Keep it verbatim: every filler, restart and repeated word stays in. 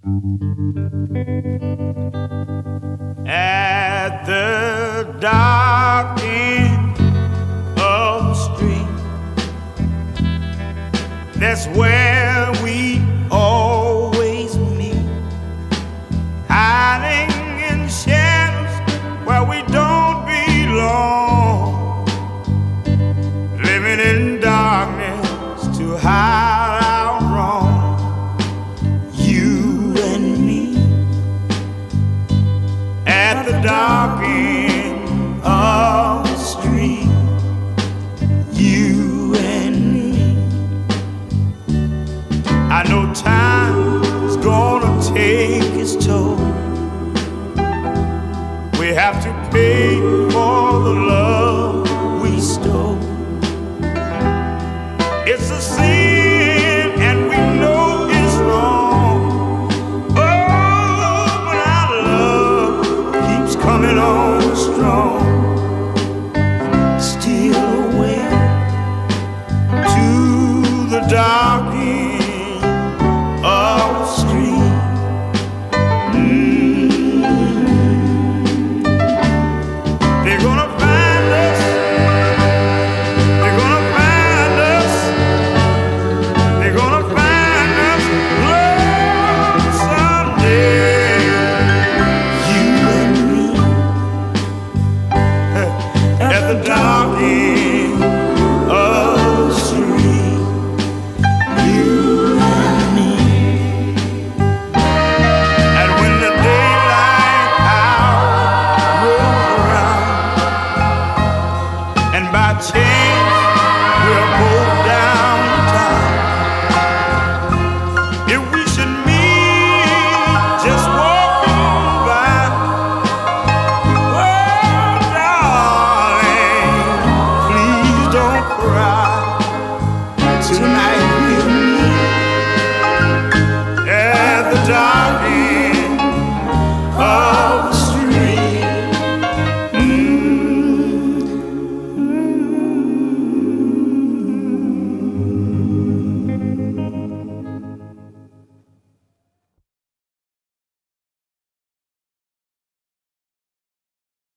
At the dark end of the street, that's where we always meet, hiding in shadows where we don't belong, living in darkness to hide our wrong. You and me at the dark end of the street, you and me. I know time's gonna take its toll. We have to pay for the love we stole. It's a sin and we know it's wrong. Oh, but our love keeps coming on strong. Steal away to the dark end of the street.